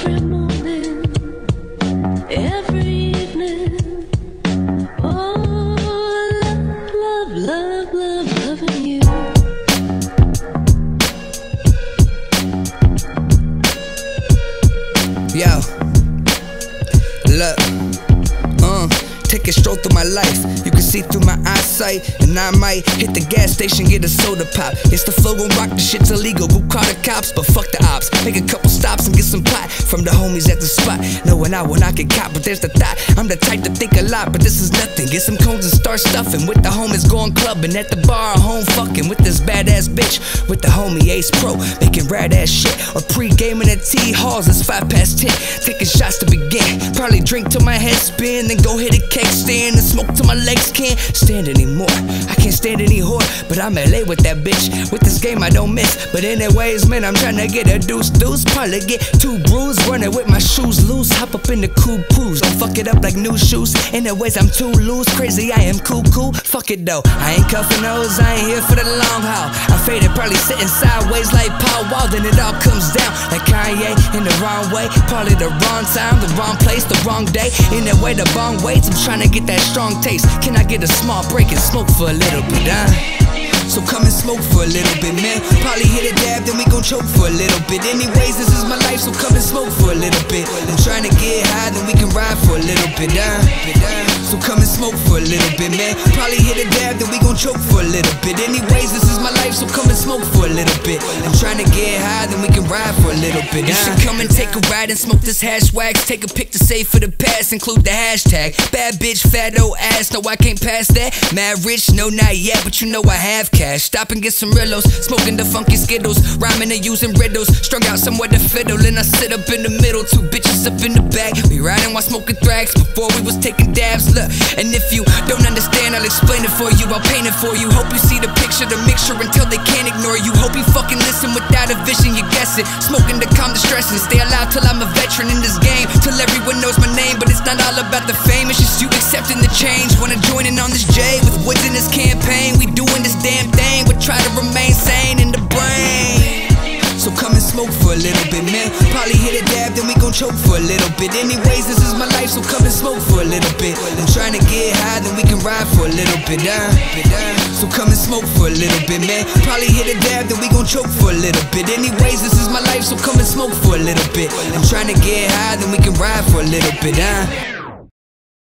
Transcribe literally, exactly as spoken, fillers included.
every morning, every evening. Oh, love, love, love, love, loving you. Yo, look, uh, take a stroll through my life. You can see through my eyesight, and I might hit the gas station, get a soda pop. It's the flow, gon' rock the shit's illegal. Go call the cops, but fuck the ops. Make a couple stops and get some pot from the homies at the spot. Knowing I will not get caught, but there's the thought. I'm the type to think a lot, but this is nothing. Get some cones and start stuffing. With the homies going clubbing at the bar, home fucking with this badass bitch. With the homie Ace Pro, making rad ass shit. Or pre-gaming at T-Halls, it's five past ten. Taking shots to begin. Probably drink till my head spin, then go hit a cake stand and smoke till my legs can't stand anymore. I can't stand any whore, but I'm L A with that bitch. With this game I don't miss, but anyways, man, I'm tryna get a deuce deuce. Probably get two brews, running with my shoes loose. Hop up in the cool pools, don't fuck it up like new shoes. Anyways, I'm too loose, crazy, I am cool cool. Fuck it though, I ain't cuffing those, I ain't here for the long haul. I faded, probably sitting sideways like Paul Wall. Then it all comes down like Kanye in the wrong way. Probably the wrong time, the wrong place, the wrong day. In that way, the wrong weights, I'm tryna get that strong taste. Can I get a small break and smoke for a little bit, huh? So come and smoke for a little bit, man. Probably hit a dab, then we gon' choke for a little bit. Anyways, this is my life, so come and smoke for a little bit. I'm trying to get high, then we can ride for a little bit, huh? So come and smoke for a little bit, man. Probably hit a dab, then we gon' choke for a little bit. Anyways, this is my life, so come and smoke for a little bit. I'm trying to get high, then we can ride for a little bit, huh? You should come and take a ride and smoke this hash wax. Take a pic to save for the past, include the hashtag. Bad bitch, fat old ass, no I can't pass that. Mad rich, no not yet, but you know I have cash. Stop and get some Rillos, smoking the funky Skittles, rhyming and using riddles. Strung out somewhere to fiddle, and I sit up in the middle. Two bitches up in the back, we riding while smoking thrax. Before we was taking dabs, look. And if you don't understand, I'll explain it for you, I'll paint it for you. Hope you see the picture, the mixture, until they can't ignore you. Hope you fucking listen without a vision, you guess it. Smoking to calm the stress and stay alive till I'm a veteran in this game. Till everyone knows my name, but it's not all about the fame. It's just you accepting the change. Wanna join in on this J with Woods in this campaign. We doing this damn thing, but try to remain sane in the brain. So come and smoke for a little bit, man. Probably hit a dab, then we gon' choke for a little bit. Anyways, this is my life, so come and smoke for a little bit. I'm trying to get high, then we can ride for a little bit, huh? So come and smoke for a little bit, man. Probably hit a dab, then we gon' choke for a little bit. Anyways, this is my life, so come and smoke for a little bit. I'm trying to get high, then we can ride for a little bit, huh?